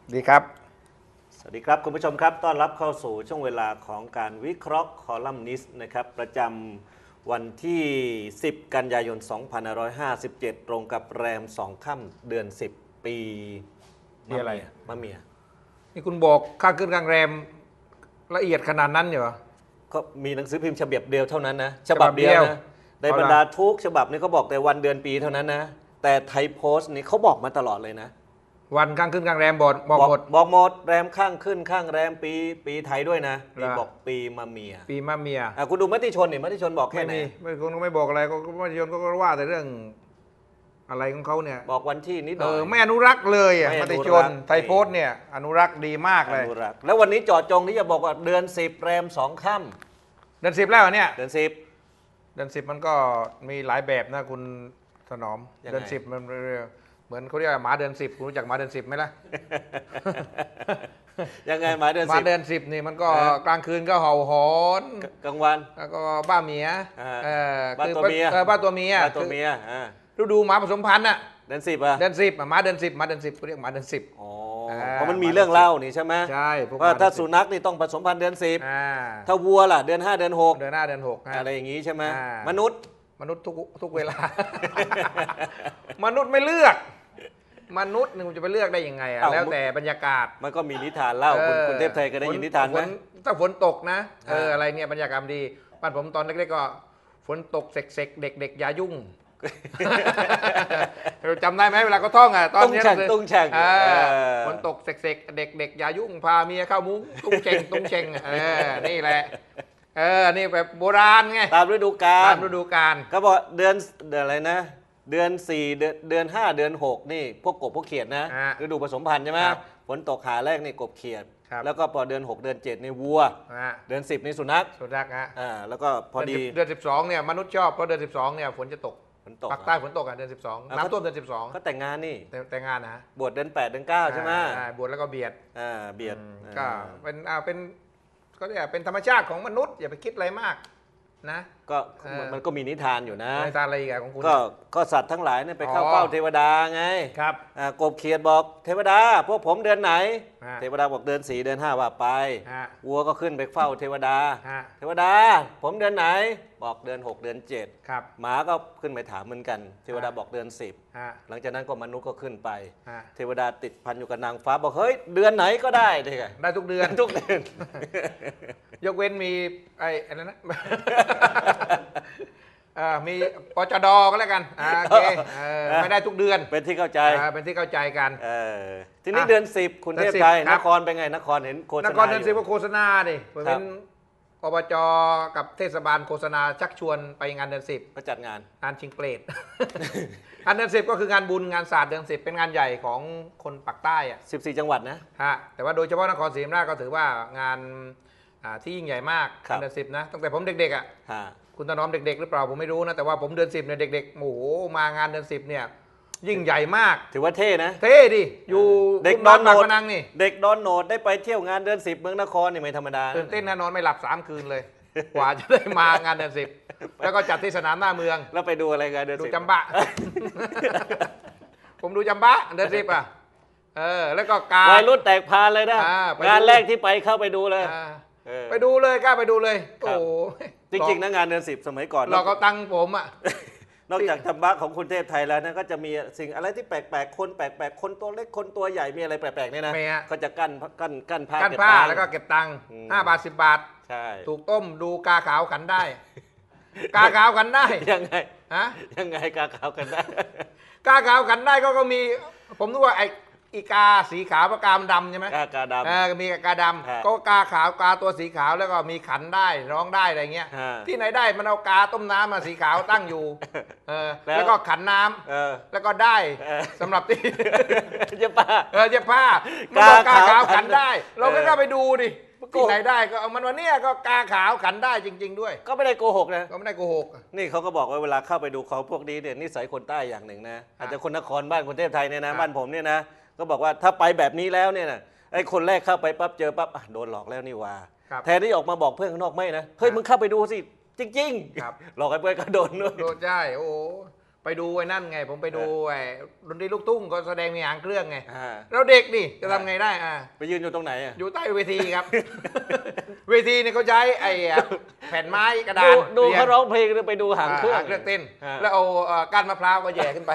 ดีครับสวัสดีครับคุณผู้ชมครับต้อนรับเข้าสู่ช่วงเวลาของการวิเคราะห์คอลัมนิสต์นะครับประจำวันที่ 10 กันยายน 2557 ตรงกับแรม 2 ค่ำเดือน 10 ปีอะไรมะเมียนี่คุณบอกค่าขึ้นกลางแรมละเอียดขนาดนั้นเหรอก็มีหนังสือพิมพ์ฉบับเดียวเท่านั้นนะฉบับเดียวนะในบรรดาทุกฉบับนี่เขาบอกแต่วันเดือนปีเท่านั้นนะแต่ไทยโพสต์นี่เขาบอกมาตลอดเลยนะวันข้างขึ้นกลางแรมบอกหมดบอกหมดแรมข้างขึ้นข้างแรมปีไทยด้วยนะมีบอกปีมะเมียปีมะเมียคุณดูมติชนนี่มติชนบอกแค่ไหนไม่คนก็ไม่บอกอะไรก็มติชนก็ว่าแต่เรื่องอะไรของเขาเนี่ยบอกวันที่นิดหน่อยไม่อนุรักษ์เลยมติชนไทยโพสต์เนี่ยอนุรักษ์ดีมากเลยแล้ววันนี้เจาะจงที่จะบอกว่าเดือน10แรม2 ค่ำเดือน10แล้วเนี่ยเดือน 10มันก็มีหลายแบบนะคุณถนอมเดือน10มันเหมือนเขาเรียกหมาเดือน10คุณรู้จักหมาเดือน10ไหมล่ะยังไงหมาเดือน10 หมาเดือน10นี่มันก็กลางคืนก็เห่าหอนกลางวันแล้วก็บ้าเมียบ้าตัวเมียบ้าตัวเมียฤดูหมาผสมพันธุ์อ่ะเดือน10 เดือน10หมาเดือน10เขาเรียกหมาเดือน10 เพราะมันมีเรื่องเล่านี่ใช่ไหมใช่ว่าถ้าสุนัขนี่ต้องผสมพันธุ์เดือน10ถ้าวัวล่ะเดือน5เดือน6อะไรอย่างงี้ใช่ไหมมนุษย์ทุกเวลามนุษย์ไม่เลือกมนุษย์นึงจะไปเลือกได้ยังไงแล้วแต่บรรยากาศมันก็มีนิทานเล่าคุณเทพไทยก็ได้ยินนิทานไหมถ้าฝนตกนะอะไรเนี่ยบรรยากาศดีบ้านผมตอนเล็กๆก็ฝนตกเสกๆเด็กๆอย่ายุ่งเราจำได้ไหมเวลาเขาท่องตอนนี้ตุ้งแช่งฝนตกเสกๆเด็กๆอย่ายุ่งพาเมียเข้ามุ้งตุ้งเชงนี่แหละนี่แบบโบราณไงตามฤดูกาลก็บอกเดือนอะไรนะเดือน4เดือน5เดือน6นี่พวกกบพวกเขียดนะฤดูผสมพันธุ์ใช่ไหมฝนตกหาแรกนี่กบเขียดแล้วก็พอเดือน6เดือน7นี่วัวเดือน10นี่สุนัขแล้วก็พอดีเดือน12เนี่ยมนุษย์ชอบเพราะเดือน12เนี่ยฝนจะตกภาคใต้ฝนตกเดือน12น้ำท่วมเดือน12 ก็แต่งงานนี่แต่งงานนะบวชเดือน8เดือน9ใช่ไหมบวชแล้วก็เบียดก็เป็นก็เรียกเป็นธรรมชาติของมนุษย์อย่าไปคิดอะไรมากนะก็มันก็มีนิทานอยู่นะนิทานอะไรอีกของคุณก็สัตว์ทั้งหลายเนี่ยไปเข้าเฝ้าเทวดาไงครับกบเขียดบอกเทวดาพวกผมเดือนไหนเทวดาบอกเดือน4เดือน5ว่าไปวัวก็ขึ้นไปเฝ้าเทวดาเทวดาผมเดือนไหนบอกเดือน6เดือน7 ครับหมาก็ขึ้นไปถามเหมือนกันเทวดาบอกเดือน10หลังจากนั้นก็มนุษย์ก็ขึ้นไปเทวดาติดพันอยู่กับนางฟ้าบอกเฮ้ยเดือนไหนก็ได้ได้ทุกเดือนยกเว้นมีอะไรนะมีปจดก็แล้วกันโอเคไม่ได้ทุกเดือนเป็นที่เข้าใจกันทีนี้เดือน10คุณเทพไทยนครเป็นไงนครเห็นโฆษณานครเดือน10ก็โฆษณาดิเป็นอบจกับเทศบาลโฆษณาชักชวนไปงานเดือน10 ก็จัดงานชิงเปรตงานเดือน10ก็คืองานบุญงานศาสตร์เดือน10เป็นงานใหญ่ของคนปากใต้ 14จังหวัดนะแต่ว่าโดยเฉพาะนครศรีธรรมราชก็ถือว่างานที่ยิ่งใหญ่มากเดือน10นะตั้งแต่ผมเด็กๆคุณถนอมเด็กๆหรือเปล่าผมไม่รู้นะแต่ว่าผมเดือน10เนี่ยเด็กๆโอ้โหมางานเดือน10เนี่ยยิ่งใหญ่มากถือว่าเท่นะเท่ดิอยู่เด็กนอนโหนดนี่เด็กนอนโหนดได้ไปเที่ยวงานเดือน10เมืองนครนี่ไม่ธรรมดาตื่นเต้นนะนอนไม่หลับ3คืนเลยกว่าจะได้มางานเดือน10แล้วก็จัดที่สนามหน้าเมืองแล้วไปดูอะไรกันเดือน10 ดูจำบะผมดูจำบะเดือน10แล้วก็การวัยรุ่นแตกพานเลยนะงานแรกที่ไปเข้าไปดูเลยไปดูเลยกล้าไปดูเลยโอ้จริงๆนะงานเดือน10สมัยก่อนเราก็ตั้งผมนอกจากธรรมะของคุณเทพไทยแล้วนะก็จะมีสิ่งอะไรที่แปลกๆคนแปลกๆคนตัวเล็กคนตัวใหญ่มีอะไรแปลกๆเนี่ยนะก็จะกั้นผ้าเก็บตังค์แล้วก็เก็บตังค์5 บาท10 บาทใช่ถูกต้มดูกาขาวขันได้กาขาวขันได้ยังไงกาขาวขันได้กาขาวขันได้ก็มีผมนึกว่าไอ้อีกาสีขาวกับกามดำใช่ไหมกาดำมีกาดำก็กาขาวกาตัวสีขาวแล้วก็มีขันได้ร้องได้อะไรเงี้ยที่ไหนได้มันเอากาต้มน้ำมาสีขาวตั้งอยู่แล้วก็ขันน้ำแล้วก็ได้สำหรับที่เย็บผ้ามันกาขาวขันได้เราก็ไปดูดิที่ไหนได้ก็เอามันวันนี้ก็กาขาวขันได้จริงๆด้วยก็ไม่ได้โกหกนะก็ไม่ได้โกหกนี่เขาก็บอกว่าเวลาเข้าไปดูของพวกนี้เนี่ยนิสัยคนใต้อย่างหนึ่งนะอาจจะคนนครบ้านคนเทพไทยเนี่ยนะบ้านผมเนี่ยนะก็บอกว่าถ้าไปแบบนี้แล้วเนี่ยนะไอ้คนแรกเข้าไปปั๊บเจอปั๊บโดนหลอกแล้วนี่ว่าแทนที่ออกมาบอกเพื่อนข้างนอกไม่นะเฮ้ยมึงเข้าไปดูสิจริงๆหลอกไอ้เพื่อนก็โดนด้วยโดนใช่โอ้ไปดูไอ้นั่นไงผมไปดูไอ้ดนตรีลูกทุ่งก็แสดงมีหางเครื่องไงเราเด็กนี่จะทำไงได้ไปยืนอยู่ตรงไหนอยู่ใต้เวทีครับ เวทีนี่เขาใช้ไอ้แผ่นไม้กระดานดูเขาร้องเพลงหรือไปดูหางเครื่องเต้นแล้วเอาก้านมะพร้าวก็แย่ขึ้นไป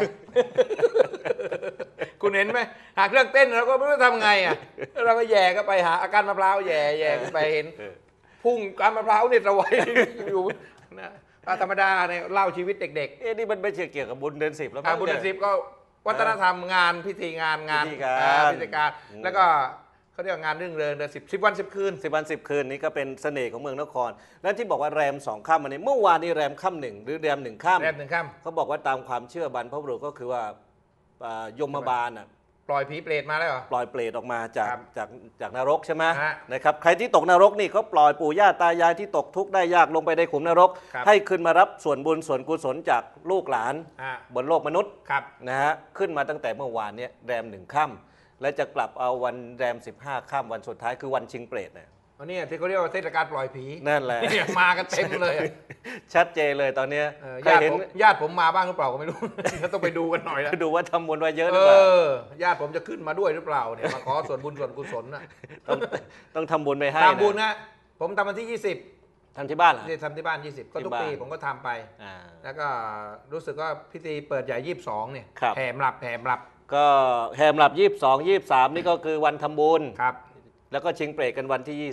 คุณเห็นไหมหาเครื่องเต้นเราก็ไม่รู้ทำไงเราก็แย่ก็ไปหาก้านมะพร้าวแย่ขึ้นไปเห็นพุ่งก้านมะพร้าวเนี่ยระไว้อยู่นะธรรมดาเนี่ยเล่าชีวิตเด็กๆนี่มันไม่เกี่ยวกับบุญเดือน10แล้วบุญเดือน10ก็วัฒนธรรมงานพิธีงานพิธีการแล้วก็เขาเรียกงานเรื่องเดือน10 วัน 10 คืน 10 วัน 10 คืนนี้ก็เป็นเสน่ห์ของเมืองนครแล้วที่บอกว่าแรม2 ค่ำวันนี้เมื่อวานนี้แรมค่ำ1หรือแรม1 ค่ำเขาบอกว่าตามความเชื่อบรรพบุรุษก็คือว่ายมบาลปล่อยผีเปรตมาแล้วเหรอปล่อยเปรตออกมาจากนรกใช่ไหมนะครับใครที่ตกนรกนี่เขาปล่อยปู่ย่าตายายที่ตกทุกข์ได้ยากลงไปในขุมนรกให้ขึ้นมารับส่วนบุญส่วนกุศลจากลูกหลานบนโลกมนุษย์นะฮะขึ้นมาตั้งแต่เมื่อวานนี้แรม1 ค่ำและจะกลับเอาวันแรม15 ค่ำวันสุดท้ายคือวันชิงเปรตเนี่ยวันนี้ที่เขาเรียกว่าเทศกาลปล่อยผีนั่นแหละมากันเต็มเลยชัดเจนเลยตอนนี้ญาติผมมาบ้างหรือเปล่าก็ไม่รู้ต้องไปดูกันหน่อยนะดูว่าทำบุญไว้เยอะหรือเปล่าญาติผมจะขึ้นมาด้วยหรือเปล่าเนี่ยมาขอส่วนบุญส่วนกุศลนะต้องทำบุญไปให้ทำบุญนะผมทำวันที่20 ทำที่บ้านเหรอทำที่บ้าน20ก็ทุกปีผมก็ทำไปแล้วก็รู้สึกว่าพิธีเปิดใหญ่22เนี่ยแห่มหลับก็แห่มหลับ22 23นี่ก็คือวันทำบุญครับแล้วก็ชิงเปรตกันวันที่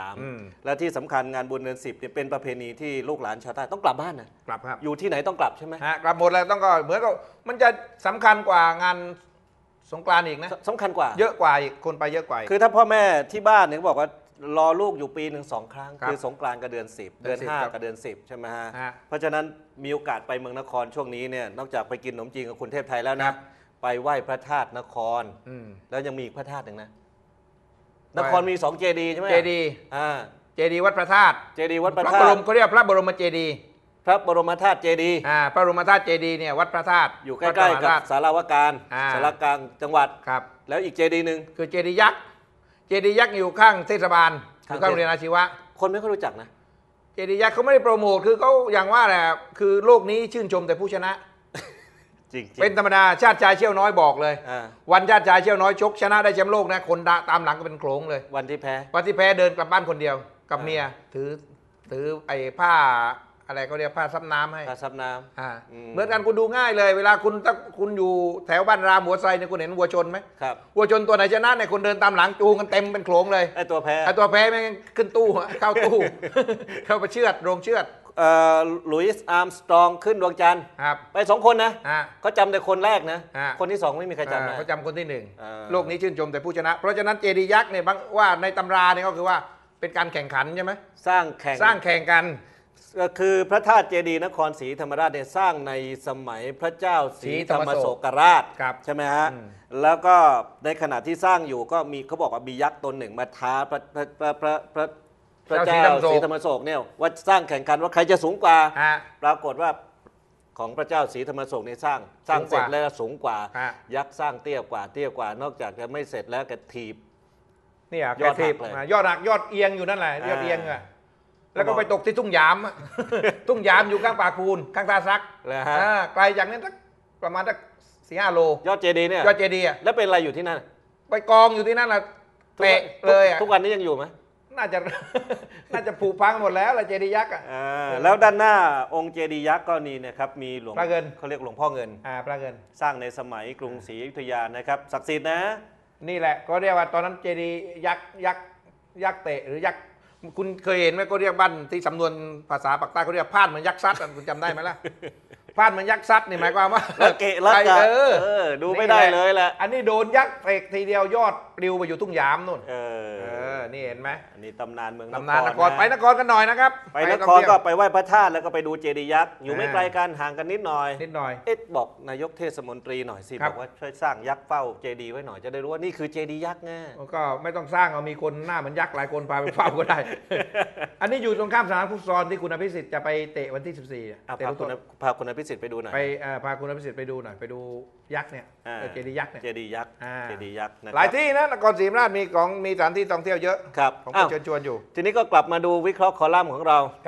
23และที่สำคัญงานบุญเดือน10เนี่ยเป็นประเพณีที่ลูกหลานชาวใต้ต้องกลับบ้านนะกลับครับอยู่ที่ไหนต้องกลับใช่ไหมกลับหมดแล้วต้องก็เหมือนกับมันจะสำคัญกว่างานสงกรานต์อีกนะสำคัญกว่าเยอะกว่าอีกคนไปเยอะกว่าคือถ้าพ่อแม่ที่บ้านเนี่ยบอกว่ารอลูกอยู่ปีหนึ่ง2 ครั้งคือสงกรานต์กับเดือน10เดือน5กับเดือน10ใช่ไหมฮะเพราะฉะนั้นมีโอกาสไปเมืองนครช่วงนี้เนี่ยนอกจากไปกินขนมจีนกับคุณเทพไทยแล้วนะไปไหว้พระธาตุนครแล้วยังมีอีกพระธาตุหนึ่งนะนครมี2 เจดีย์ใช่ไหมเจดีย์เจดีย์วัดพระธาตุเจดีย์วัดพระธาตุเขาเรียกพระบรมเจดีย์พระบรมธาตุเจดีย์พระบรมธาตุเจดีย์เนี่ยวัดพระธาตุอยู่ใกล้ๆกับศาลาวการศาลากลางจังหวัดครับแล้วอีกเจดีย์หนึ่งคือเจดีย์ยักษ์อยู่ข้างเทศบาลอยู่ข้างโรงเรียนอาชีวะคนไม่ค่อยรู้จักนะเจดีย์ยักษ์เขาไม่ได้โปรโมทคือเขาอย่างว่าแหละคือโลกนี้ชื่นชมแต่ผู้ชนะเป็นธรรมดาชาติชายเชี่ยวน้อยบอกเลยวันชาติชายเชี่ยวน้อยชกชนะได้แชมป์โลกนะคนตามหลังก็เป็นโขลงเลยวันที่แพ้เดินกลับบ้านคนเดียวกับเมียถือไอ้ผ้าอะไรก็เรียกผ้าซับน้ำให้ผ้าซับน้ำเหมือนกันคุณดูง่ายเลยเวลาคุณอยู่แถวบ้านรามหัวไซเนี่ยคุณเห็นวัวชนไหมครับวัวชนตัวไหนชนะเนี่ยคนเดินตามหลังจูงกันเต็มเป็นโขลงเลยไอ้ตัวแพ้ไม่ขึ้นตู้เข้าตู้เข้าไปเชือดโรงเชือดลุยส์อาร์มสตรองขึ้นดวงจันทร์ไป2 คนนะเขาจำแต่คนแรกนะคนที่2ไม่มีใครจำนะเขาจำคนที่1โลกนี้ชื่นชมแต่ผู้ชนะเพราะฉะนั้นเจดีย์ยักษ์เนี่ยว่าในตำราเนี่ยก็คือว่าเป็นการแข่งขันใช่ไหมสร้างแข่งกันก็คือพระธาตุเจดีย์นครศรีธรรมราชเนี่ยสร้างในสมัยพระเจ้าศรีธรรมโศกราชใช่ไหมฮะแล้วก็ในขณะที่สร้างอยู่ก็มีเขาบอกว่ามียักษ์ตนหนึ่งมาท้าพระเจ้าศรีธรรมโศกเนี่ยว่าสร้างแข่งขันว่าใครจะสูงกว่าปรากฏว่าของพระเจ้าศรีธรรมโศกเนี่ยสร้างเสร็จแล้วสูงกว่ายักษ์สร้างเตี้ยกว่านอกจากจะไม่เสร็จแล้วก็ถีบนี่ยอดถีบยอดหักยอดเอียงอยู่นั่นแหละยอดเอียงอ่ะแล้วก็ไปตกที่ทุ่งยามทุ่งยามอยู่ข้างปากพูนข้างตาซักไกลจากนั้นประมาณสัก4-5 โลยอดเจดีย์เนี่ยยอดเจดีย์แล้วเป็นอะไรอยู่ที่นั่นไปกองอยู่ที่นั่นแหละเปะเลยทุกวันนี้ยังอยู่ไหมน่าจะผุพังหมดแล้วเจดีย์ยักษ์แล้วด้านหน้าองค์เจดีย์ยักษ์ก็นี่นะครับมีหลวงพ่อเงินเขาเรียกหลวงพ่อเงินพระเงินสร้างในสมัยกรุงศรีอยุธยานะครับศักดิ์สิทธิ์นะนี่แหละก็เรียกว่าตอนนั้นเจดีย์ยักษ์เตะหรือยักษ์คุณเคยเห็นไหมก็เรียกบ้านที่สำนวนภาษาปากใต้เขาเรียกพาดเหมือนยักษ์ซัดคุณจำได้ไหมล่ะพาดเหมือนยักษ์ซัดนี่หมายความว่าเกะละกะดูไม่ได้เลยแหละอันนี้โดนยักษ์เตะทีเดียวยอดปลิวไปอยู่ทุ่งยามนู่นนี่เห็นไหมอันนี้ตำนานเมืองนครไปนครกันหน่อยนะครับไปนครก็ไปไหว้พระธาตุแล้วก็ไปดูเจดีย์ยักษ์อยู่ไม่ไกลกันห่างกันนิดหน่อยบอกนายกเทศมนตรีหน่อยสิบอกว่าช่วยสร้างยักษ์เฝ้าเจดีย์ไว้หน่อยจะได้รู้ว่านี่คือเจดีย์ยักษ์ไงก็ไม่ต้องสร้างเอามีคนหน้าเหมือนยักษ์หลายคนพาไปเฝ้าก็ได้อันนี้อยู่ตรงข้ามสนามฟุตซอลที่คุณอภิสิทธิ์จะไปเตะวันที่14 พาคุณอภิสิทธิ์ไปดูหน่อยพาคุณอภิสิทธิ์ไปดูหน่อยไปดูยักษ์เนี่ยเจดีย์ยักษ์เนี่ยเจดีย์ยักษ์หลายที่นะนครศรีธรรมราชมีสถานที่ท่องเที่ยวเยอะครับผมก็เชิญชวนอยู่ทีนี้ก็กลับมาดูวิเคราะห์คอลัมน์ของเราครับ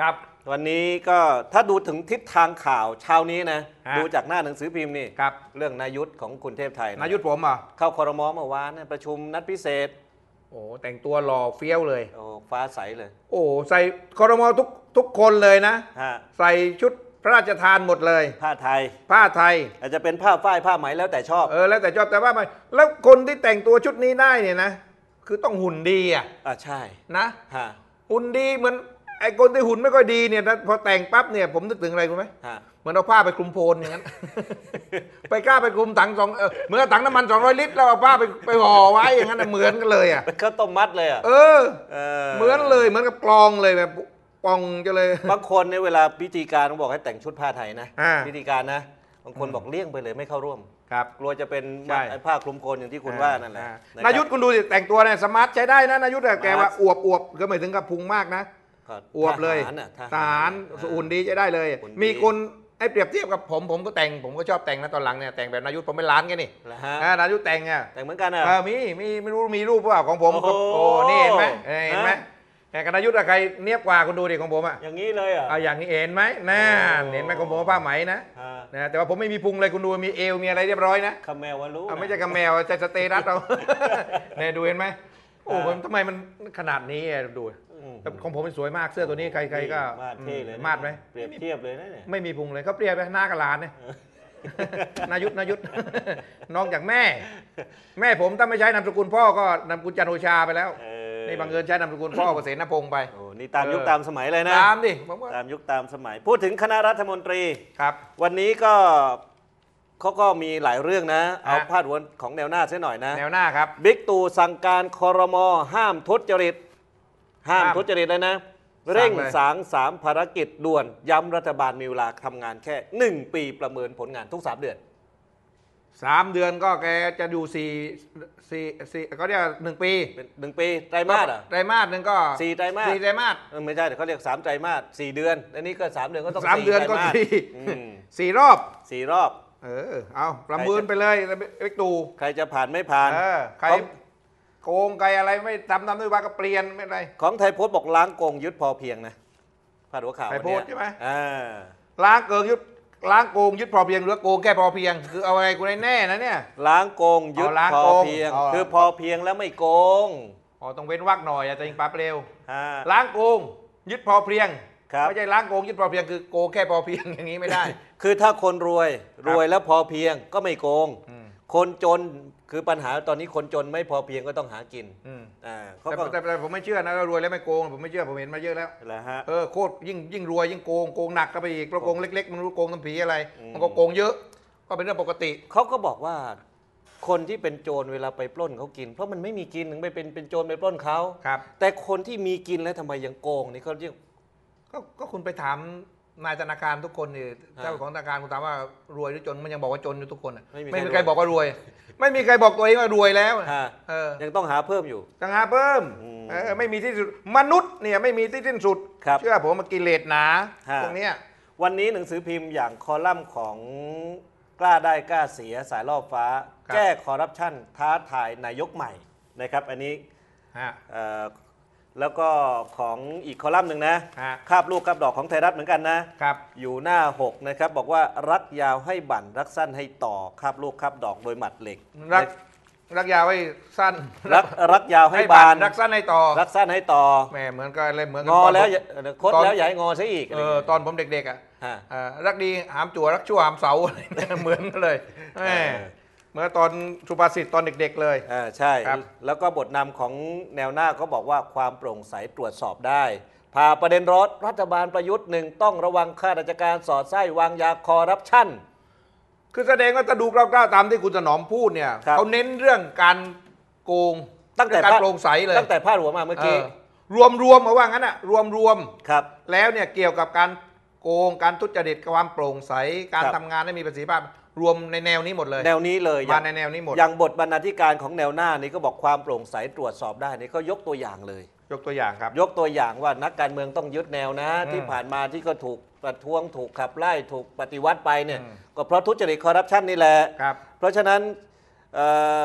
วันนี้ก็ถ้าดูถึงทิศทางข่าวเช้านี้นะฮะดูจากหน้าหนังสือพิมพ์นี่ครับเรื่องนายุทธของคุณเทพไทยนายุทธผมเหรอเข้าครม.เมื่อวานเนี่ยประชุมนัดพิเศษโอ้แต่งตัวหล่อเฟี้ยวเลยโอ้ฟ้าใสเลยโอ้ใส่ครมทุกคนเลยนะฮะใส่ชุดพระราชทานหมดเลยผ้าไทยผ้าไทยอาจจะเป็นผ้าฝ้ายผ้าไหมแล้วแต่ชอบแล้วแต่ชอบแต่ว่าแล้วคนที่แต่งตัวชุดนี้ได้เนี่ยนะ คือต้องหุ่นดีอ่ะใช่นะฮะหุ่นดีเหมือนไอ้คนที่หุ่นไม่ค่อยดีเนี่ยนะพอแต่งปั๊บเนี่ยผมนึกถึงอะไรรู้ไหมฮะเหมือนเอาผ้าไปคลุมโพลอย่างนั้น ไปกล้าไปคลุมถังเหมือนถังน้ำมัน200 ลิตรแล้วเอาผ้าไปห่อไว้อย่างนั้นน่ะเหมือนกันเลยอ่ะเป็นข้าวต้มมัดเลยอ่ะเออ เหมือนเลยเหมือนกับกลองเลยแบบปองจะเลยบางคนในยเวลาพิธีการต้องบอกให้แต่งชุดผ้าไทยนะอ่าพิธีการนะบางคนบอกเลี่ยงไปเลยไม่เข้าร่วมครับกลัวจะเป็นใช่ไอ้ผ้าคลุมโคนอย่างที่คุณว่านั่นแหละะครับนายุทธคุณดูสิแต่งตัวเนี่ยสมาร์ทใช้ได้นะนายุทธแกว่าอวบก็ไม่ถึงกับพุงมากนะก็อวบเลยทหารน่ะทหารอุ่นดีใช้ได้เลยหุ่นดีมีคนให้เปรียบเทียบกับผมก็แต่งผมก็ชอบแต่งนะตอนหลังเนี่ยแต่งแบบนายุทธผมเป็นร้านแกนี่เหรอฮะนายุทธแต่งอ่ะแต่งเหมือนกันอ่ะมีไม่รู้มีรูปเปล่าของผมโอ้โหโอ้นี่เห็นไหมเห็นไหมฮะแต่กับนายุทธอะใครเนียบกว่าคุณดูดิของผมอ่ะอย่างนี้เลยอ่ะอย่างนี้เห็นไหมน่าโอ้เห็นไหมของผมผ้าไหมนะฮะนะแต่ว่าผมไม่มีพุงเลยคุณดูมีเอวมีอะไรเรียบร้อยนะคาแมวว่ารู้นะไม่ใช่กระแมวใจสเตตัสเรา เนี่ยดูเห็นไหมโอ้ผมทำไมมันขนาดนี้อะดูอืมแต่ของผมมันสวยมากเสื้อตัวนี้ใครๆก็มาดเท่เลยนะมาดไหมเปรียบเทียบเลยนะเนี่ยไม่มีพุงเลยเขาเปรียบไปหน้ากระลานเนี่ย นายุทธ น้องจากแม่ แม่ผมถ้าไม่ใช้นามสกุลพ่อก็นามสกุลจันทร์โอชาไปแล้ว นี่บังเอิญใช้นามสกุลพ่อเกษณพงศ์ไปโอ้นี่ตามยุคตามสมัยเลยนะตามดิผมว่าตามยุคตามสมัย พูดถึงคณะรัฐมนตรีครับวันนี้ก็เขาก็มีหลายเรื่องนะ เอาพาดหัวของแนวหน้าเสียหน่อยนะแนวหน้าครับบิ๊กตู่สั่งการครม.ห้ามทุจริต ห้ามห้ามทุจริตเลยนะสั่งเลยเร่งสาง3 ภารกิจด่วน ย้ำรัฐบาลมีเวลาทำงานแค่ 1 ปีประเมินผลงานทุก 3 เดือน 3 เดือนก็แกจะอยู่4ก็เรียก1 ปีเป็น1 ปีไตรมาสอ่ะไตรมาสหนึ่งก็ 4 ไตรมาส 4 ไตรมาสไม่ใช่แต่เขาเรียก3 ไตรมาส 4 เดือน อันนี้ก็ 3 เดือนก็ต้อง 3 เดือนก็ไตรมาส อืม 4รอบ 4 รอบเอาประเมินไปเลยเอ็กตูใครจะผ่านไม่ผ่านใครของโกงใครอะไรไม่ทำด้วยว่าก็เปลี่ยนไม่เป็นไรของไทยโพสต์บอกล้างโกงยึดพอเพียงนะพาดหัวข่าวไทยโพสต์วันเนี้ใช่ไหมล้างล้างโกงยึดพอเพียงหรือโกงแค่พอเพียง คือเอาไงกูแน่นะเนี่ยล้างโกงยึดล้างพอโกงเพียงอ๋อคือพอเพียงแล้วไม่โกงต้องเว้นวรรคหน่อยจะยิงปั๊บเร็วฮะล้างโกงยึดพอเพียงครับไม่ใช่ล้างโกงยึดพอเพียงคือโกงแค่พอเพียงอย่างนี้ไม่ได้คือถ้าคนรวยแล้วพอเพียงก็ไม่โกงอืมคนจนคือปัญหาตอนนี้คนจนไม่พอเพียงก็ต้องหากินอืมเขาก็แต่ผมไม่เชื่อนะว่ารวยแล้วไม่โกงผมไม่เชื่อผมเห็นมาเยอะแล้วแหละฮะโคตรยิ่งรวยยิ่งโกงหนักก็ไปอีกเพราะโกงเล็กๆมันรู้โกงทำผีอะไรอืมมันก็โกงเยอะก็เป็นเรื่องปกติเขาก็บอกว่าคนที่เป็นโจรเวลาไปปล้นเขากิน เพราะมันไม่มีกินถึงไปเป็นโจรไปปล้นเขาครับแต่คนที่มีกินแล้วทำไมยังโกงนี่เขาเรียกก็คุณไปถามนายธนาคารทุกคนนี่เจ้าของธนาคารคุณถามว่ารวยหรือจนมันยังบอกว่าจนอยู่ทุกคนอะไม่มีไม่มีใคใครรบอกว่ารวย ไม่มีใครบอกตัวเองว่ารวยแล้วฮะเออยังต้องหาเพิ่มอยู่ต่างหากเพิ่มอืมไม่มีที่สุดมนุษย์เนี่ยไม่มีที่สิ้นสุดครับเชื่อผมมากิเลสหนาฮะตรงเนี้ยวันนี้หนังสือพิมพ์อย่างคอลัมน์ของกล้าได้กล้าเสียสายล่อฟ้า แก้คอร์รัปชันท้าทายนายกใหม่นะครับ อันนี้ฮะแล้วก็ของอีกคอลัมน์หนึ่งนะฮะคาบลูกคาบดอกของไทยรัฐเหมือนกันนะครับ อยู่หน้า 6 นะครับ บอกว่ารักยาวให้บั่นรักสั้นให้ต่อคาบลูกคาบดอกโดยหมัดเหล็กรักยาวไว้สั้นรักยาวให้ให้บาบานนรักสั้นให้ต่อรักสั้นให้ต่อแหม่เหมือนกันอะไรเหมือนกังอแล้วตนคดแล้วอย่าให้งอซะอีกตอนผมเด็กๆอ่ะฮะรักดีหามจั่วรักชั่วหามเสา อะไรเนี่ยเหมือนกันเลยแหม่เออเมื่อตอนสุภาษิตตอนเด็กๆเลยใช่ครับแล้วก็บทนำของแนวหน้าเขาบอกว่าความโปร่งใสตรวจสอบได้พาประเด็นร้อนรัฐบาลประยุทธ์หนึ่งต้องระวังข้าราชการสอดไส้วางยาคอร์รัปชันคือแสดงว่าถ้าดูกล้าวๆตามที่คุณถนอมพูดเนี่ยครับเขาเน้นเรื่องการโกงตั้งแต่การโปร่งใสเลยตั้งแต่พาดหัวมาเมื่อกี้รวมมาว่างั้นอ่ะรวมครับแล้วเนี่ยเกี่ยวกับการโกงการทุจริตความโปร่งใสการครับทำงานให้มีประสิทธิภาพรวมในแนวนี้หมดเลยแนวนี้เลยมาในแนวนี้หมดอย่างบทบรรณาธิการของแนวหน้านี่ก็บอกความโปร่งใสตรวจสอบได้นี่ก็ยกตัวอย่างเลยยกตัวอย่างครับยกตัวอย่างว่านักการเมืองต้องยึดแนวนะอืมที่ผ่านมาที่ก็ถูกประท้วงถูกขับไล่ถูกปฏิวัติไปเนี่ยอืมก็เพราะทุจริตคอร์รัปชันนี่แหละครับเพราะฉะนั้น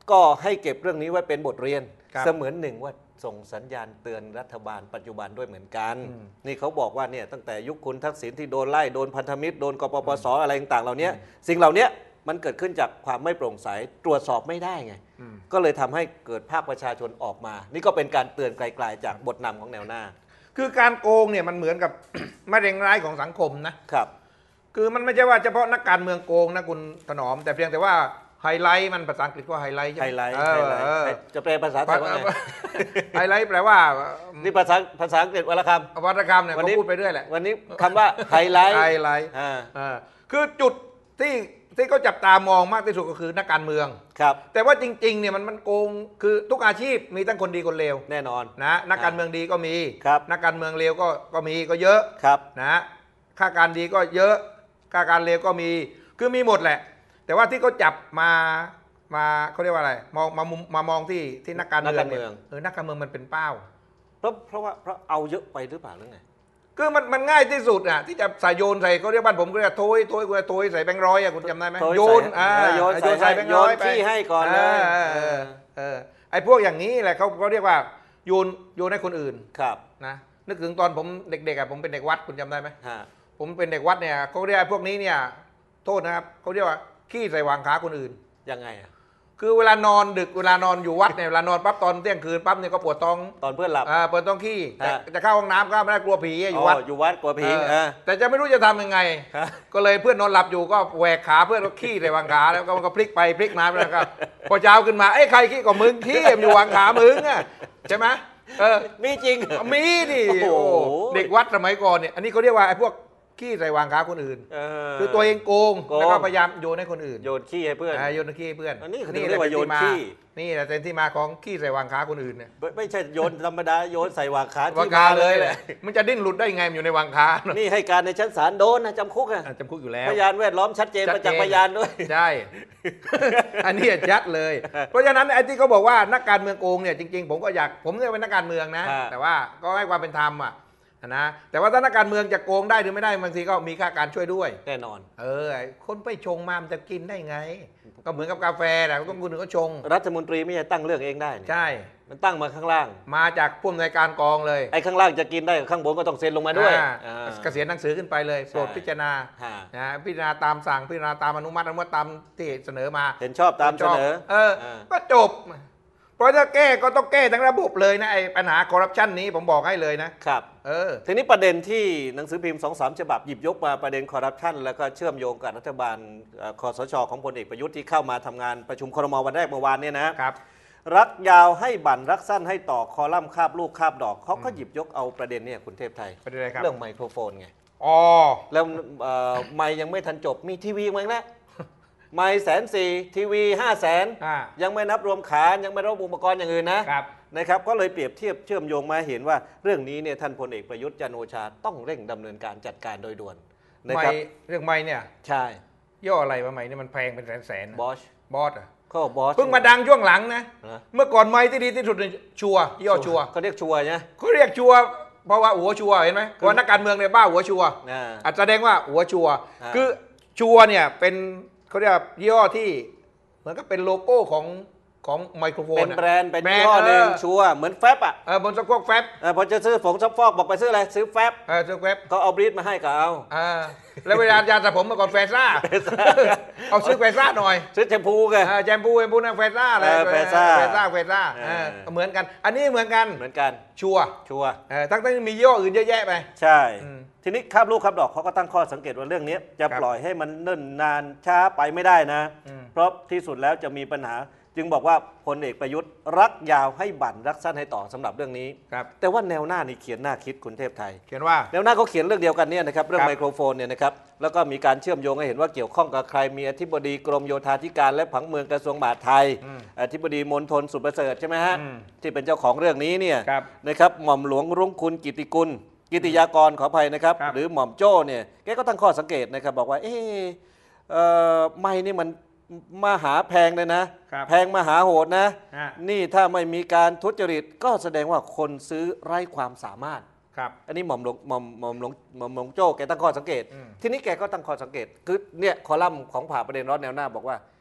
ก็ให้เก็บเรื่องนี้ไว้เป็นบทเรียนครับเสมือนหนึ่งว่าส่งสัญญาณเตือนรัฐบาลปัจจุบันด้วยเหมือนกัน นี่เขาบอกว่าเนี่ยตั้งแต่ยุคคุณทักษิณที่โดนไล่โดนพันธมิตรโดนกปปสอะไรต่างๆเหล่านี้สิ่งเหล่านี้มันเกิดขึ้นจากความไม่โปร่งใสตรวจสอบไม่ได้ไงก็เลยทำให้เกิดภาคประชาชนออกมา นี่ก็เป็นการเตือนไกลๆจากบทนำของแนวหน้าคือการโกงเนี่ยมันเหมือนกับ มะเร็งร้ายของสังคมนะครับ คือมันไม่ใช่ว่าเฉพาะนักการเมืองโกงนะคุณถนอม แต่เพียงแต่ว่าไฮไลท์มันภาษาอังกฤษว่าไฮไลท์ใช่ไหมไฮไลท์เออเออจะแปลภาษาไทยว่าไงไฮไลท์แปลว่านี่ภาษาอังกฤษวรรณคำวัฒกรรมเนี่ยวันเขานี้พูดไปเรื่อยแหละวันนี้คำว่าไฮไลท์ไฮไลท์อ่าคือจุดที่เขาจับตามองมากที่สุดก็คือนักการเมืองครับแต่ว่าจริงๆเนี่ยมันโกงคือทุกอาชีพมีทั้งคนดีคนเลวแน่นอนนะนักการเมืองดีก็มีครับนักการเมืองเลวก็มีก็เยอะครับนะค่าการดีก็เยอะค่าการเลวก็มีคือมีหมดแหละ แต่ว่าที่เขาจับมาเขาเรียกว่าอะไรมามองที่นักการเมืองเนี่ยนักการเมืองมันเป็นเป้าเพราะเอาเยอะไปหรือเปล่าหรือไงคือมันง่ายที่สุดอ่ะที่จะใส่โยนใส่เขาเรียกบ้านผมก็เรียกโถยใส่แบงค์ร้อยอ่ะคุณจำได้ไหมโยนใส่แบงค์ร้อยไปขี้ให้ก่อนเลยไอ้พวกอย่างนี้แหละเขาเรียกว่าโยนให้คนอื่นครับนะนึกถึงตอนผมเด็กๆอ่ะผมเป็นเด็กวัดคุณจำได้ไหมฮะผมเป็นเด็กวัดเนี่ยเขาเรียกไอ้พวกนี้เนี่ยโทษนะครับเขาเรียกว่าขี้ใส่วางขาคนอื่นยังไงอ่ะคือเวลานอนดึกเวลานอนอยู่วัดเนี่ยเวลานอนปั๊บตอนเที่ยงคืนปั๊บเนี่ยก็ปวดท้องตอนเพื่อนหลับปวดท้องขี้แต่ฮะจะเข้าห้องน้ำก็ไม่ได้กลัวผีอยู่วัดอยู่วัดกลัวผีแต่จะไม่รู้จะทำยังไงฮะก็เลยเพื่อนนอนหลับอยู่ก็แหวกขาเพื่อนก็ขี้ใส่วางขาแล้วก็พลิกไปพลิกมาแล้วก็พอเช้าขึ้นมาไอ้ยใครขี้ก็มึงขี้มันอยู่วางขามึงอ่ะใช่ไหมมีจริงเหรอมีดิโอ้โหเด็กวัดสมัยก่อนเนี่ยอันนี้เขาเรียกว่าไอ้พวกขี้ใส่วางขาคนอื่น คือตัวเองโกงแล้วก็พยายามโยนให้คนอื่นโยนขี้ให้เพื่อนโยนขี้ให้เพื่อนอันนี้เขาเรียกว่าโยนขี้นี่แหละเป็นที่มาของขี้ใส่วางขาคนอื่นเนี่ยไม่ใช่โยนธรรมดาโยนใส่วางขาวางขาเลยแหละมันจะดิ้นหลุดได้ยังไงมันอยู่ในวางขานี่ให้การในชั้นศาลโดนนะจำคุกอะจำคุกอยู่แล้วพยานแวดล้อมชัดเจนประจักษ์พยานด้วยใช่ อันนี้ชัดเลย เพราะฉะนั้นไอ้ที่เขาบอกว่านักการเมืองโกงเนี่ยจริงๆผมเนี่ยเป็นนักการเมืองนะ แต่ว่าก็ให้ความเป็นธรรมอ่ะนะแต่ว่าถ้านักการเมืองจะโกงได้หรือไม่ได้บางทีก็มีค่าการช่วยด้วยแน่นอนคนไปชงมามันจะกินได้ไง ก็เหมือนกับกาแฟนะต้องคนอื่นก็ชงรัฐมนตรีไม่ใช่ตั้งเรื่องเองได้นี่ใช่มันตั้งมาข้างล่างมาจากผู้อำนวยการกองเลยไอ้ข้างล่างจะกินได้ข้างบนก็ต้องเซ็นลงมาด้วยเกษียณหนังสือขึ้นไปเลยโปรดพิจารณาพิจารณาตามสั่งพิจารณาตามอนุมัติตามที่เสนอมาเห็นชอบตามเสนอก็จบ เพราะถ้าแก้ก็ต้องแก้ทั้งระบบเลยนะไอ้ปัญหาคอร์รัปชันนี้ผมบอกให้เลยนะครับทีนี้ประเด็นที่หนังสือพิมพ์ 2-3 ฉบับหยิบยกมาประเด็นคอร์รัปชันแล้วก็เชื่อมโยงกับรัฐบาลคสชของพลเอกประยุทธ์ที่เข้ามาทำงานประชุมครม.วันแรกเมื่อวานเนี่ยนะครับรักยาวให้บั่นรักสั้นให้ต่อคอลัมน์คาบลูกคาบดอกเขาก็หยิบยกเอาประเด็นเนี่ยคุณเทพไทยประเด็นอะไรครับเรื่องไมโครโฟนไงอ๋อแล้วไมค์ยังไม่ทันจบมีทีวีมั้งนะไมค์140,000ทีวี500,000ยังไม่นับรวมขานยังไม่นับอุปกรณ์อย่างอื่นนะครับก็เลยเปรียบเทียบเชื่อมโยงมาเห็นว่าเรื่องนี้เนี่ยท่านพลเอกประยุทธ์จันทร์โอชาต้องเร่งดำเนินการจัดการโดยด่วนนะครับเรื่องไม่เนี่ยใช่ย่ออะไรวะไม่เนี่ยมันแพงเป็นแสนบอชบอสอ่ะก็บอชเพิ่งมาดังช่วงหลังนะเมื่อก่อนไม่ที่ดีที่สุดชัวย่อชัวเขาเรียกชัวนะเขาเรียกชัวเพราะว่าหัวชัวเห็นไหมเพราะนักการเมืองเนี่ยบ้าหัวชัวแสดงว่าหัวชัวคือชัวเนี่ยเป็นเขาเรียกยี่ห้อที่เหมือนกับเป็นโลโก้ของไมโครโฟนเป็นแบรนด์เป็นยี่ห้อหนึ่งชัวเหมือนแฟบอ่ะบนสก๊อกแฟบพอจะซื้อผงซับฟอกบอกไปซื้ออะไรซื้อแฟบซื้อแฟบเขาเอาบรีดมาให้ก็เอาแล้วเวลายาสระผมเมื่อก่อนแฟซ่าเอาซื้อแฟซ่าหน่อยซื้อแชมพูไงแชมพูนะแฟซ่าอะไรแฟซ่าเหมือนกันอันนี้เหมือนกันชัวทั้งมียี่ห้ออื่นเยอะแยะไปใช่ทีนี้คาบลูกคาบดอกเขาก็ตั้งข้อสังเกตว่าเรื่องนี้จะปล่อยให้มันเนิ่นนานช้าไปไม่ได้นะเพราะที่สุดแล้วจะมีปัญหาจึงบอกว่าพลเอกประยุทธ์รักยาวให้บั่นรักสั้นให้ต่อสำหรับเรื่องนี้แต่ว่าแนวหน้านี่เขียนหน้าคิดคุณเทพไทยเขียนว่าแนวหน้าเขาเขียนเรื่องเดียวกันเนี่ยนะครับเรื่องไมโครโฟนเนี่ยนะครับแล้วก็มีการเชื่อมโยงให้เห็นว่าเกี่ยวข้องกับใครมีอธิบดีกรมโยธาธิการและผังเมืองกระทรวงมหาดไทยอธิบดีมณฑลสุประเสริฐใช่ไหมฮะที่เป็นเจ้าของเรื่องนี้เนี่ยนะครับหม่อมหลวงรุ่งคุณกิติกุลกิติยากรขออภัยนะครับหรือหม่อมโจ้เนี่ยแกก็ตั้งข้อสังเกตนะครับบอกว่าไม่นี่มันมหาแพงเลยนะแพงมหาโหดนะนี่ถ้าไม่มีการทุจริตก็แสดงว่าคนซื้อไร้ความสามารถอันนี้หม่อมหลวงโจ้แกตั้งข้อสังเกตทีนี้แกก็ตั้งข้อสังเกตคือเนี่ยคอลัมน์ของผ่าประเด็นร้อนแนวหน้าบอกว่า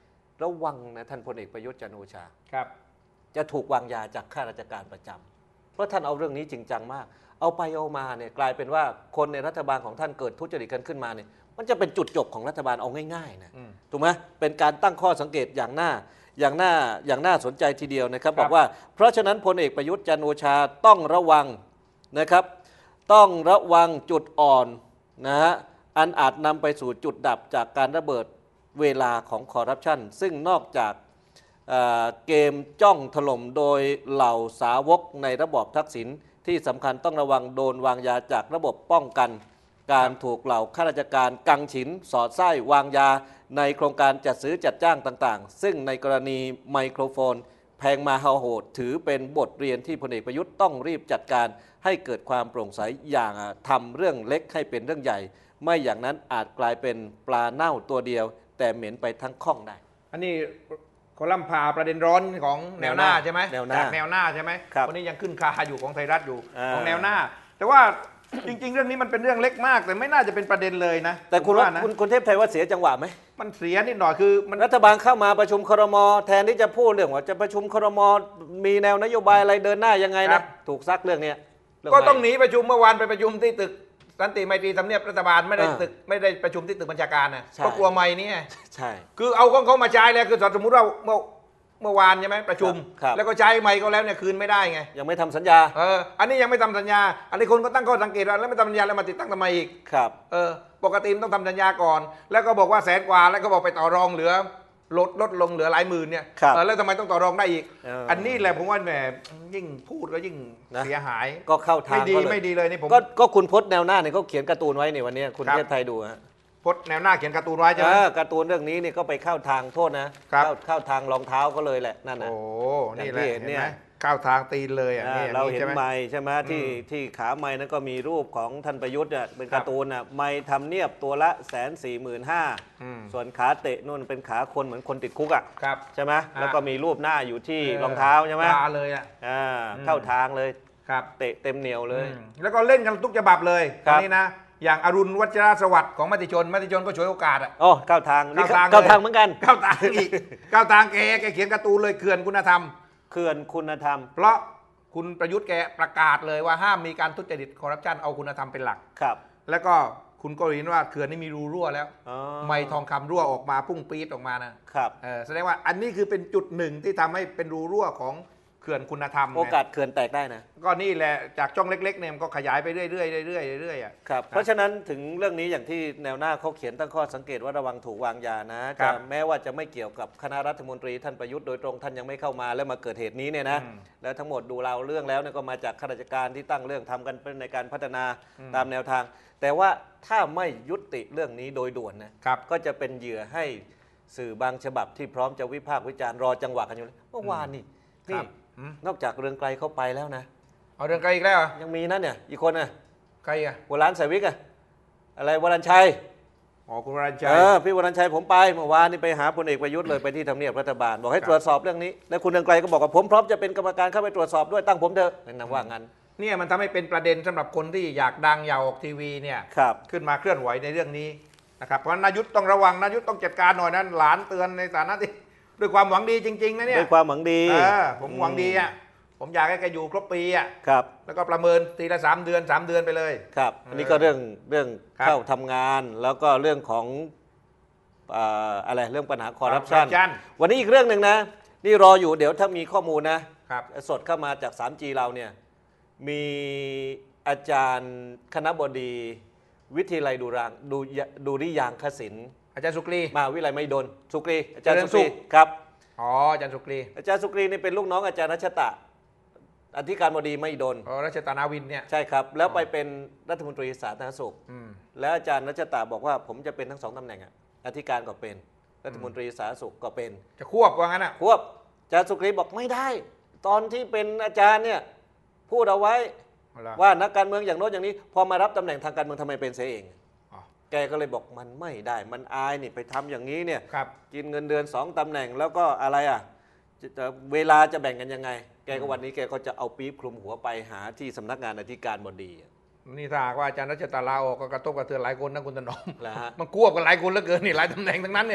ระวังนะท่านพลเอกประยุทธ์จันทร์โอชาครับจะถูกวางยาจากข้าราชการประจำเพราะท่านเอาเรื่องนี้จริงจังมากเอาไปเอามาเนี่ยกลายเป็นว่าคนในรัฐบาลของท่านเกิดทุจริตกันขึ้นมาเนี่ยมันจะเป็นจุดจบของรัฐบาลเอาง่ายๆนะถูกไหมเป็นการตั้งข้อสังเกตอย่างน่าสนใจทีเดียวนะครับบอกว่าเพราะฉะนั้นพลเอกประยุทธ์จันทร์โอชาต้องระวังนะครับต้องระวังจุดอ่อนนะฮะอันอาจนำไปสู่จุดดับจากการระเบิดเวลาของคอร์รัปชันซึ่งนอกจากเกมจ้องถล่มโดยเหล่าสาวกในระบอบทักษิณที่สำคัญต้องระวังโดนวางยาจากระบบป้องกันการถูกเหล่าข้าราชการกังฉินสอดไส้วางยาในโครงการจัดซื้อจัดจ้างต่างๆซึ่งในกรณีไมโครโฟนแพงมาฮาโหดถือเป็นบทเรียนที่พลเอกประยุทธ์ต้องรีบจัดการให้เกิดความโปร่งใสอย่างทำเรื่องเล็กให้เป็นเรื่องใหญ่ไม่อย่างนั้นอาจกลายเป็นปลาเน่าตัวเดียวแต่เหม็นไปทั้งข้องได้อันนี้คอลัมน์พาประเด็นร้อนของแนวหน้าใช่ไหมจากแนวหน้าใช่ไหมวันนี้ยังขึ้นคาอยู่ของไทยรัฐอยู่ของแนวหน้าแต่ว่าจริงๆเรื่องนี้มันเป็นเรื่องเล็กมากแต่ไม่น่าจะเป็นประเด็นเลยนะแต่คุณเทพไทยว่าเสียจังหวะไหมมันเสียนิดหน่อยคือรัฐบาลเข้ามาประชุมครม.แทนที่จะพูดเรื่องว่าจะประชุมครม.มีแนวนโยบายอะไรเดินหน้ายังไงนะถูกซักเรื่องนี้ก็ต้องหนีประชุมเมื่อวานไปประชุมที่ตึกสันติไมตรีทำเนียบรัฐบาลไม่ได้ประชุมที่ตึกบัญชาการนะก็กลัวไม่นี่ใช่คือเอาของเขามาใช้แล้วคือสมมติว่าเมื่อวานใช่ไหมประชุมแล้วก็ใช้ไมค์เขาแล้วเนี่ยคืนไม่ได้ไงยังไม่ทำสัญญาอันนี้ยังไม่ทำสัญญาอันนี้คนก็ตั้งข้อสังเกตว่าแล้วไม่ทำสัญญาแล้วมาติดตั้งทำไมอีกครับปกติมันต้องทำสัญญาก่อนแล้วก็บอกว่า100,000 กว่าแล้วก็บอกไปต่อรองเหลือลดลงเหลือหลายหมื่นเนี่ยแล้วทำไมต้องต่อรองได้อีกอันนี้แหละผมว่าแหมยิ่งพูดก็ยิ่งเสียหายก็เข้าทางไม่ดีเลยนี่ผมก็คุณพจน์แนวหน้าเนี่ยเขาเขียนการ์ตูนไว้ในวันนี้คุณเทพไทยดูฮะพจน์แนวหน้าเขียนการ์ตูนไว้ใช่ไหมการ์ตูนเรื่องนี้นี่ก็ไปเข้าทางโทษนะเข้าทางรองเท้าก็เลยแหละนั่นนะโอ้นี่แหละเห็นไหมเข้าทางตีนเลยเราเห็นไม้ใช่ไหมที่ขาไม้นั้นก็มีรูปของท่านประยุทธ์เป็นการ์ตูนไม้ทำเนียบตัวละ145,000ส่วนขาเตะนู่นเป็นขาคนเหมือนคนติดคุกใช่ไหมแล้วก็มีรูปหน้าอยู่ที่รองเท้าใช่ไหมเลยเข้าทางเลยครับเตะเต็มเหนียวเลยแล้วก็เล่นกันทุกฉบับเลยตอนนี้นะอย่างอรุณวัชรสวัสดิ์ของมติชนก็ฉวยโอกาสเข้าทางเหมือนกันเข้าทางอีกเข้าทางแกเขียนการ์ตูนเลยเขื่อนคุณธรรมเพราะคุณประยุทธ์แกประกาศเลยว่าห้ามมีการทุจริตคอร์รัปชันเอาคุณธรรมเป็นหลักครับแล้วก็คุณก็เห็นว่าเขื่อนนี้มีรูรั่วแล้วไม้ทองคำรั่วออกมาพุ่งปี๊ดออกมานะครับแสดงว่าอันนี้คือเป็นจุดหนึ่งที่ทำให้เป็นรูรั่วของเขื่อนคุณธรรมโอกาสเขื่อนแตกได้นะก็นี่แหละจากช่องเล็กๆเนี่ยมันก็ขยายไปเรื่อยๆครับเพราะฉะนั้นถึงเรื่องนี้อย่างที่แนวหน้าเขาเขียนตั้งข้อสังเกตว่าระวังถูกวางยานะแม้ว่าจะไม่เกี่ยวกับคณะรัฐมนตรีท่านประยุทธ์โดยตรงท่านยังไม่เข้ามาแล้วมาเกิดเหตุนี้เนี่ยนะแล้วทั้งหมดดูเราเรื่องแล้วเนี่ยก็มาจากข้าราชการที่ตั้งเรื่องทำกันเป็นในการพัฒนาตามแนวทางแต่ว่าถ้าไม่ยุติเรื่องนี้โดยด่วนนะก็จะเป็นเหยื่อให้สื่อบางฉบับที่พร้อมจะวิพากษ์วิจารณ์รอจังหวะกันอยู่เมื่อวานนี่นอกจากเรืองไกลเข้าไปแล้วนะเอาเรืองไกลอีกแล้วยังมีนั่นเนี่ยอีกคนน่ะใครหัวล้านสายวิกอะไรวรัญชัยคุณวรัญชัยพี่วรัญชัยผมไปเมื่อวานนี่ไปหาพลเอกประยุทธ์เลยไปที่ทำเนียบรัฐบาลบอกให้ตรวจสอบเรื่องนี้แล้วคุณเรืองไกลก็บอกว่าผมพร้อมจะเป็นกรรมการเข้าไปตรวจสอบด้วยตั้งผมเถอะนั่นว่างั้นเนี่ยมันทำให้เป็นประเด็นสำหรับคนที่อยากดังอยากออกทีวีเนี่ยขึ้นมาเคลื่อนไหวในเรื่องนี้นะครับเพราะนายุทธต้องระวังนายุทธต้องจัดการหน่อยนั้นหลานเตือนในฐานะที่ด้วยความหวังดีจริงๆนะเนี่ยด้วยความหวังดีผมหวังดีผมอยากให้แกอยู่ครบปีครับแล้วก็ประเมินทีละ3 เดือนไปเลยครับอันนี้ก็เรื่องเข้าทำงานแล้วก็เรื่องของอะไรเรื่องปัญหาคอร์รัปชันวันนี้อีกเรื่องหนึ่งนะนี่รออยู่เดี๋ยวถ้ามีข้อมูลนะสดเข้ามาจาก 3G เราเนี่ยมีอาจารย์คณบดีวิทยาลัยดุริยางคศิลป์อาจารย์สุกรีมาวิไลไม่ดนสุกรีอาจารย์สุกรีครับอาจารย์สุกรีนี่เป็นลูกน้องอาจารย์รัชตะอธิการบดีไม่ดนรัชตานาวินเนี่ยใช่ครับแล้วไปเป็นรัฐมนตรีสาธารณสุขแล้วอาจารย์รัชตะบอกว่าผมจะเป็นทั้ง2 ตำแหน่งอธิการก็เป็นรัฐมนตรีสาธารณสุขก็เป็นจะควบว่างั้นควบอาจารย์สุกรีบอกไม่ได้ตอนที่เป็นอาจารย์เนี่ยพูดเอาไว้ว่านักการเมืองอย่างโน้นอย่างนี้พอมารับตำแหน่งทางการเมืองทำไมเป็นเสียเองแกก็เลยบอกมันไม่ได้มันอายนี่ไปทำอย่างนี้เนี่ยกินเงินเดือน2 ตำแหน่งแล้วก็อะไรเวลาจะแบ่งกันยังไงแกก็วันนี้แกก็จะเอาปี๊บคลุมหัวไปหาที่สำนักงานอธิการบดีนี่ถ้าว่าอาจารย์รัชตาลาออกก็กระทบกระเทือนหลายคนนะคุณถนอมมันควบกันหลายคนเหลือเกินนี่หลายตำแหน่งทั้งนั้นเนี่ย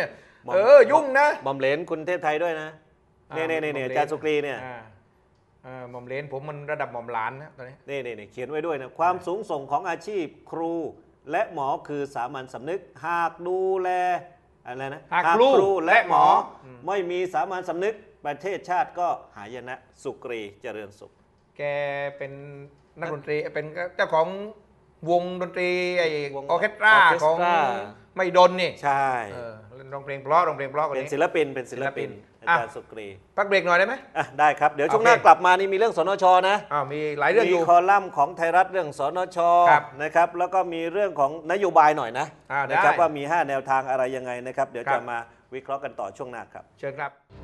ยุ่งนะหม่อมเหลนคุณเทพไทยด้วยนะเนี่ยอาจารย์สุกรีเนี่ยหม่อมเหลนผมมันระดับหม่อมหลานนะตอนนี้นี่เขียนไว้ด้วยนะความสูงส่งของอาชีพครูและหมอคือสามัญสำนึกหากดูแลอะไรนะหากครูและหมอไม่มีสามัญสำนึกประเทศชาติก็หายนะสุกรีเจริญสุขแกเป็นนักดนตรีเป็นเจ้าของวงดนตรีไอออเคสตราของไม่ดนนี่ใช่ร้องเพลงเพราะเป็นศิลปินอาจารย์สุกรีพักเบรกหน่อยได้ไหมได้ครับเดี๋ยวช่วงหน้ากลับมานี่มีเรื่องสนชนะมีหลายเรื่องอยู่มีคอลัมน์ของไทยรัฐเรื่องสนชนะครับแล้วก็มีเรื่องของนโยบายหน่อยนะครับว่ามี5แนวทางอะไรยังไงนะครับเดี๋ยวจะมาวิเคราะห์กันต่อช่วงหน้าครับเชิญครับ